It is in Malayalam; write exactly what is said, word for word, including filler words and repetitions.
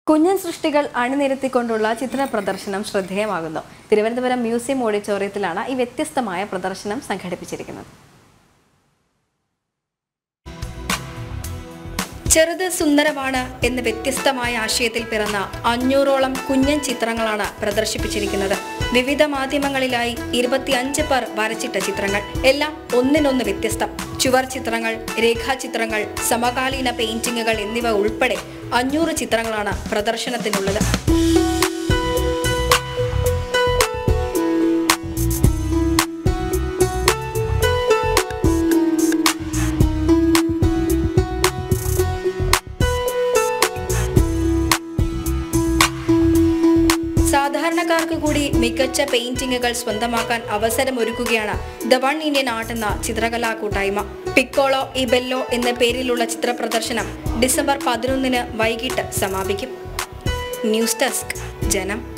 കുഞ്ഞൻ സൃഷ്ടികൾ അണിനിരത്തിക്കൊണ്ടുള്ള ചിത്ര പ്രദർശനം ശ്രദ്ധേയമാകുന്നു. തിരുവനന്തപുരം മ്യൂസിയം ഓഡിറ്റോറിയത്തിലാണ് ഈ വ്യത്യസ്തമായ പ്രദർശനം സംഘടിപ്പിച്ചിരിക്കുന്നത്. ചെറുത് സുന്ദരമാണ് എന്ന വ്യത്യസ്തമായ ആശയത്തിൽ പിറന്ന അഞ്ഞൂറോളം കുഞ്ഞൻ ചിത്രങ്ങളാണ് പ്രദർശിപ്പിച്ചിരിക്കുന്നത്. വിവിധ മാധ്യമങ്ങളിലായി ഇരുപത്തിയഞ്ച് പേർ വരച്ചിട്ട ചിത്രങ്ങൾ, എല്ലാം ഒന്നിനൊന്ന് വ്യത്യസ്തം. ചുവർ ചിത്രങ്ങൾ, രേഖാചിത്രങ്ങൾ, സമകാലീന പെയിന്റിങ്ങുകൾ എന്നിവ ഉൾപ്പെടെ അഞ്ഞൂറ് ചിത്രങ്ങളാണ് പ്രദർശനത്തിനുള്ളത്. സാധാരണക്കാർക്ക് കൂടി മികച്ച പെയിന്റിങ്ങുകൾ സ്വന്തമാക്കാൻ അവസരമൊരുക്കുകയാണ് ദ വൺ ഇന്ത്യൻ ആർട്ട് എന്ന ചിത്രകലാ കൂട്ടായ്മ. പിക്കോളോ ഇ ബെല്ലോ എന്ന പേരിലുള്ള ചിത്ര പ്രദർശനം ഡിസംബർ പതിനൊന്നിന് വൈകിട്ട് സമാപിക്കും. ന്യൂസ് ഡെസ്ക്, ജനം.